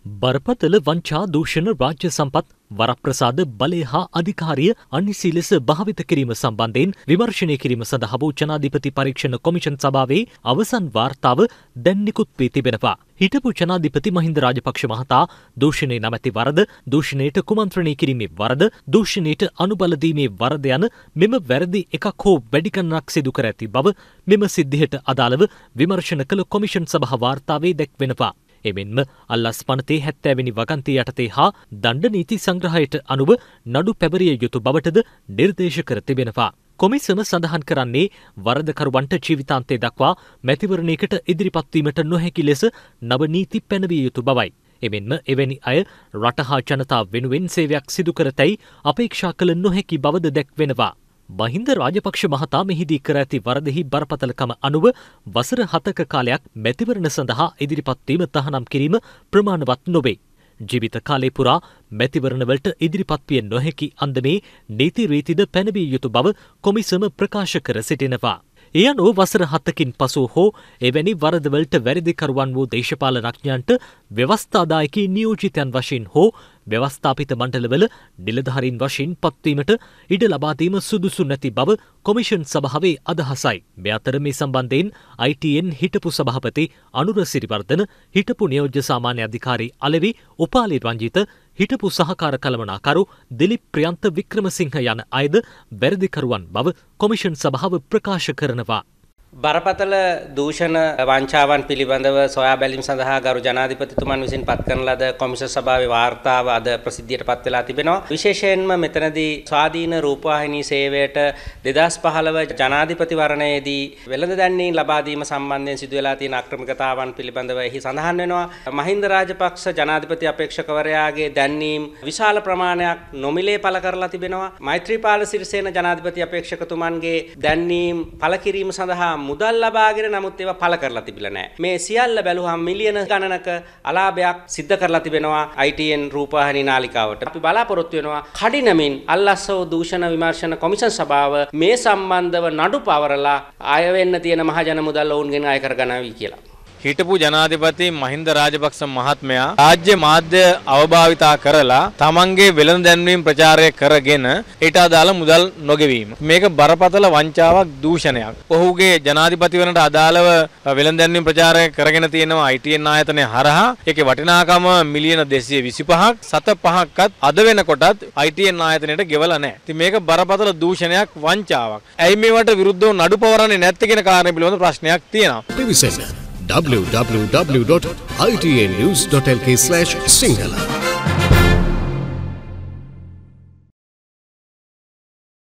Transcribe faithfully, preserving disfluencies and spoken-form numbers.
බරපතල වංචා දූෂණ රාජ්‍ය සම්පත් වරප්‍රසාද බලය හා අධිකාරිය අනිසි ලෙස භාවිත කිරීම සම්බන්ධයෙන් විමර්ශනය කිරීම සඳහා වූ ජනාධිපති පරීක්ෂණ කොමිෂන් සභාවේ අවසන් වාර්තාව දැන් නිකුත් වී තිබෙනවා. හිටපු ජනාධිපති මහින්ද රාජපක්ෂ මහතා දූෂණය නැමැති වරද, දූෂණයට කුමන්ත්‍රණය කිරීමේ වරද, දූෂණයට අනුබල දීමේ වරද යන මෙම වැරදි එකක් හෝ වැඩි ගණනක් සිදු කර ඇති බව මෙම සිද්ධියට අදාළව විමර්ශන කළ කොමිෂන් සභා වාර්තාවේ දැක්වෙනවා. එමෙන්ම අල්ලස් පනතේ හැත්තෑවෙනි වගන්තිය යටතේ හා දණ්ඩ නීති සංග්‍රහයට අනුව නඩු පැවරිය යුතු බවටද නිර්දේශ කර තිබෙනවා. කොමිසම සඳහන් කරන්නේ වරදකරුවන්ට ජීවිතාන්තය දක්වා මැතිවරණයකට ඉදිරිපත්වීමට නොහැකි ලෙස නව නීති පැනවිය යුතු බවයි. එමෙන්ම එවැනි අය රට හා ජනතාව වෙනුවෙන් සේවයක් සිදු කරතැයි අපේක්ෂා කළ නොහැකි බවද දැක්වෙනවා. මහින්ද රාජපක්ෂ මහතා මෙහිදී කර ඇති වරදෙහි බරපතලකම අනුව වසර හතක කාලයක් මැතිවරණ සඳහා ඉදිරිපත්වීම තහනම් කිරීම ප්‍රමාණවත් නොවේ. ජීවිත කාලය පුරා මැතිවරණවලට ඉදිරිපත් විය නොහැකි අන්දමේ නීති රීතිද පැනවිය යුතු බව කොමිසම ප්‍රකාශ කර සිටිනවා. ඒ අනුව වසර හතකින් පසු හෝ එවැනි වරදවලට වැරදිකරුවන් වූ දේශපාලනඥයන්ට ව්‍යවස්ථාදායකී නියෝජිතයන් වශයෙන් හෝ ව්‍යවස්ථාපිත මණ්ඩලවල නිලධාරීන් වශයෙන් පත්වීමට ඉඩ ලබා දීම සුදුසු නැති බව කොමිෂන් සභාවේ අදහසයි. මේ අතර මේ සම්බන්ධයෙන් ආයි ටී එන් හිටපු සභාපති අනුර සිරිවර්ධන, හිටපු නියෝජ්‍ය සාමාන්‍ය අධිකාරී අලෙවි උපාලි රංජිත, හිටපු සහකාර කළමනාකරු දිලිප් ප්‍රියන්ත වික්‍රමසිංහ යන අයද වැරදිකරුවන් බව කොමිෂන් සභාව ප්‍රකාශ කරනවා. බරපතල දූෂණ වංචාවන් පිළිබඳව සොයා බැලීම සඳහා ගරු ජනාධිපතිතුමන් විසින් පත් කරන ලද කොමිෂන් සභාවේ වාර්තාව අද ප්‍රසිද්ධියට පත් වෙලා තිබෙනවා. විශේෂයෙන්ම මෙතනදී ස්වාධීන රූපවාහිනී සේවයට දෙදහස් පහළව ජනාධිපතිවරණයේදී වෙළඳ දැන්වීම් ලබා දීම සම්බන්ධයෙන් සිදු වෙලා තියෙන අක්‍රමිකතාවන් පිළිබඳව එහි සඳහන් වෙනවා. මහින්ද රාජපක්ෂ ජනාධිපති අපේක්ෂකවරයාගේ දැන්වීම් විශාල ප්‍රමාණයක් නොමිලේ පළ කරලා තිබෙනවා. මෛත්‍රීපාල සිරිසේන ජනාධිපති අපේක්ෂකතුමන්ගේ දැන්වීම් පළ කිරීම සඳහා මුදල් ලබාගෙන නමුත් ඒවා පළ කරලා තිබිලා නැහැ. මේ සියල්ල බැලුවහම මිලියන ගණනක අලාභයක් සිද්ධ කරලා තිබෙනවා ආයි ටී එන් රූපවාහිනී නාලිකාවට. අපි බලාපොරොත්තු වෙනවා කඩිනමින් අල්ලස්සෝ දූෂණ විමර්ශන කොමිෂන් සභාව මේ සම්බන්ධව නඩු පවරලා අය වෙන්න තියෙන මහජන මුදල් ඔවුන්ගෙන් අය කරගනවි කියලා. හිටපු ජනාධිපති මහින්ද රාජපක්ෂ මහත්මයා රාජ්‍ය මාධ්‍ය අවභාවිතා කරලා තමන්ගේ වෙළඳ දැන්වීම් ප්‍රචාරය කරගෙන ඊට අදාළ මුදල් නොගෙවීම. මේක බරපතල වංචාවක්, දූෂණයක්. ඔහුගේ ජනාධිපතිවරණට අදාළව වෙළඳ දැන්වීම් ප්‍රචාරය කරගෙන තියෙනවා ආයි ටී එන් ආයතනය හරහා. ඒකේ වටිනාකම මිලියන දෙසිය විසිපහක්, සත පහක්වත් අද වෙනකොටත් ආයි ටී එන් ආයතනයට ගෙවලා නැහැ. ඉතින් මේක බරපතල දූෂණයක්, වංචාවක්. ඇයි මේවට විරුද්ධව නඩු පවරන්නේ නැත්තේ කියන කාරණේ පිළිබඳ ප්‍රශ්නයක් තියෙනවා. w w w dot i t n news dot l k slash sinhala